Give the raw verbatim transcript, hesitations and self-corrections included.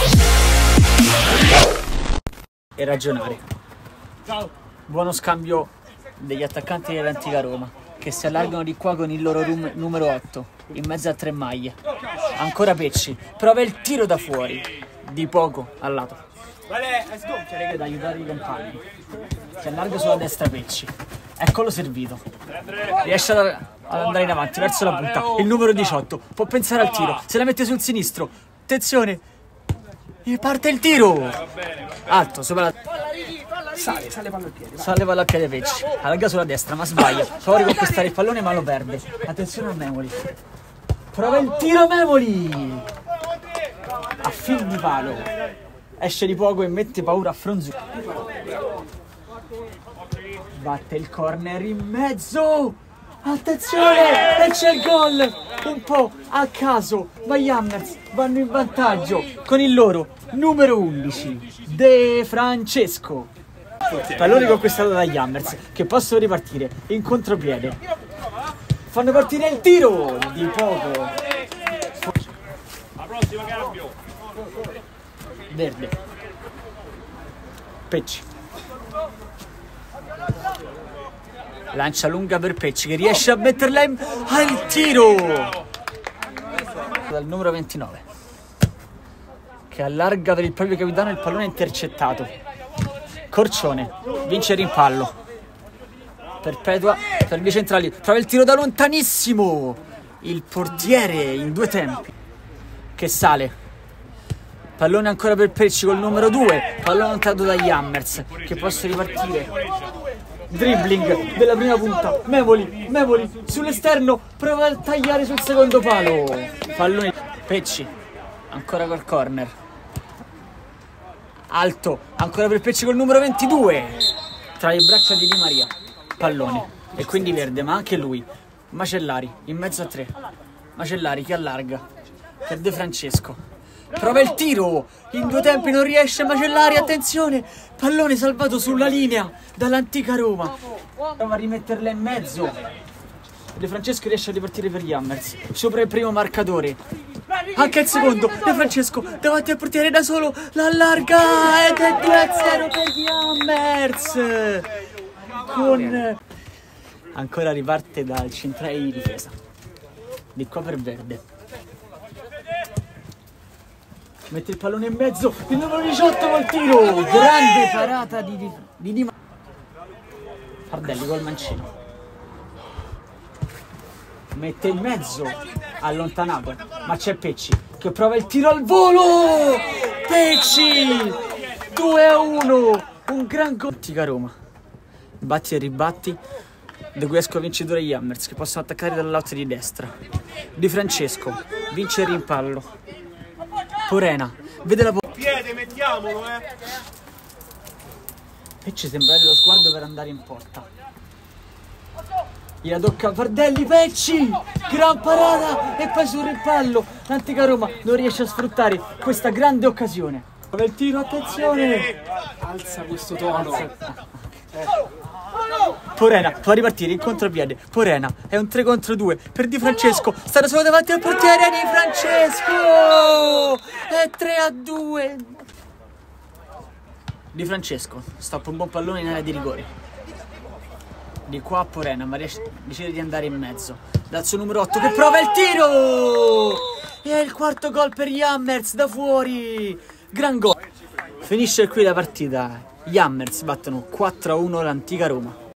E ragionare. Buono scambio degli attaccanti dell'antica Roma, che si allargano di qua con il loro numero otto in mezzo a tre maglie. Ancora Pecci, prova il tiro da fuori, di poco al lato, ad aiutare i compagni. Si allarga sulla destra Pecci, eccolo servito, riesce ad, ad andare in avanti verso la punta. Il numero diciotto può pensare al tiro, se la mette sul sinistro, attenzione, e parte il tiro alto sopra la... Sale, sale palla al piede. Sale palla al piede Pecci, allarga sulla destra ma sbaglia, prova a riconquistare il pallone ma lo perde. Attenzione a Memoli, prova il tiro Memoli a fil di palo, esce di poco e mette paura a Fronzulli. Batte il corner in mezzo, attenzione, e c'è il gol un po' a caso, ma gli Hammers vanno in vantaggio con il loro numero undici, De Francesco. Pallone conquistato dagli Hammers che possono ripartire in contropiede, fanno partire il tiro di poco. La prossima cambio. Verde Pecci, lancia lunga per Pecci che riesce a metterla in... al tiro dal numero ventinove che allarga per il proprio capitano, il pallone intercettato. Corcione vince il rimpallo, perpetua per i centrali, trova il tiro da lontanissimo, il portiere in due tempi che sale, pallone ancora per Pecci col numero due, pallone allontanato dagli Hammers che possono ripartire. Dribbling della prima punta, Memoli, Memoli sull'esterno, prova a tagliare sul secondo palo, pallone Pecci ancora col corner alto, ancora per Pecci col numero ventidue, tra le braccia di Di Maria, pallone, e quindi verde, ma anche lui, Macellari, in mezzo a tre, Macellari che allarga, per De Francesco, prova il tiro, in due tempi non riesce Macellari, attenzione, pallone salvato sulla linea dall'antica Roma, prova a rimetterla in mezzo, De Francesco riesce a ripartire per gli Hammers, sopra il primo marcatore, anche il secondo, De Francesco davanti al portiere da solo, l'allarga ed è due a zero per gli Hammers, con... ancora riparte dal centrale di difesa, di qua per Verde, mette il pallone in mezzo, il numero diciotto col tiro, grande parata di Di, di, di... Fardelli col mancino, mette in mezzo, allontanato, ma c'è Pecci che prova il tiro al volo, Pecci, due a uno, un gran gol. Antica Roma, batti e ribatti, da cui escono vincitori gli Hammers che possono attaccare dal lato di destra. Di Francesco vince il rimpallo, Porena vede la Piede, mettiamolo, eh. Pecci sembra avere lo sguardo per andare in porta, gliela tocca Fardelli, Pecci, gran parata e poi sul rimpallo l'antica Roma non riesce a sfruttare questa grande occasione. Il tiro, attenzione, Alza questo tono. Porena fa ripartire in contropiede, Porena è un tre contro due per Di Francesco, sta da solo davanti al portiere Di Francesco, è tre a due. Di Francesco stoppa un buon pallone in area di rigore, di qua a Porena, ma riesce, decide di andare in mezzo dal suo numero otto che prova il tiro e è il quarto gol per gli Hammers da fuori, gran gol. Finisce qui la partita, gli Hammers battono quattro a uno l'antica Roma.